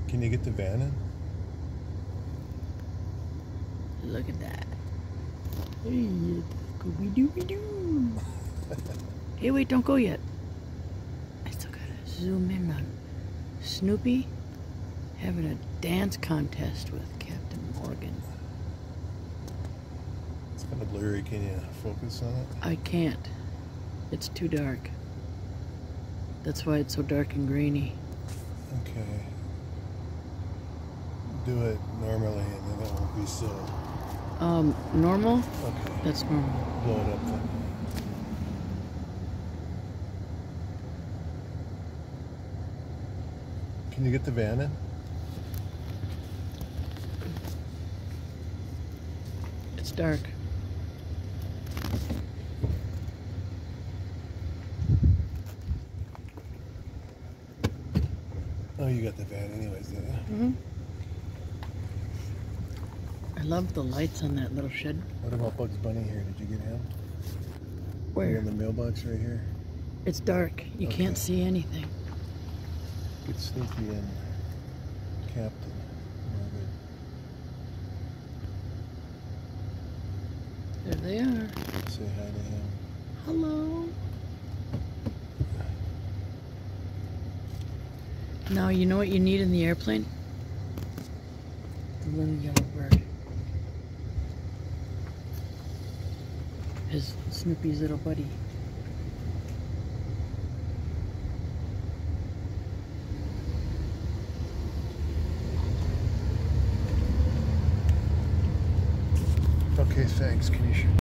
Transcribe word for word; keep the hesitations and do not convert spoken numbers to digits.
Can you get the van in? Look at that. Hey, Scooby-Dooby-Doo. Hey, wait, don't go yet. I still gotta zoom in on Snoopy having a dance contest with Captain Morgan. It's kind of blurry. Can you focus on it? I can't. It's too dark. That's why it's so dark and grainy. Okay. Do it normally and then it won't be so... Um, normal? Okay. That's normal. Blow it up then. Can you get the van in? It's dark. Oh, you got the van anyways, didn't you? Mm-hmm. I love the lights on that little shed. What about Bugs Bunny here? Did you get him? Where? In the mailbox right here. It's dark. You Okay. can't see anything. Get Snoopy and Captain Morgan. There they are. Say hi to him. Hello. Now, you know what you need in the airplane? The little yellow bird. His Snoopy's little buddy. Okay, thanks. Can you shoot?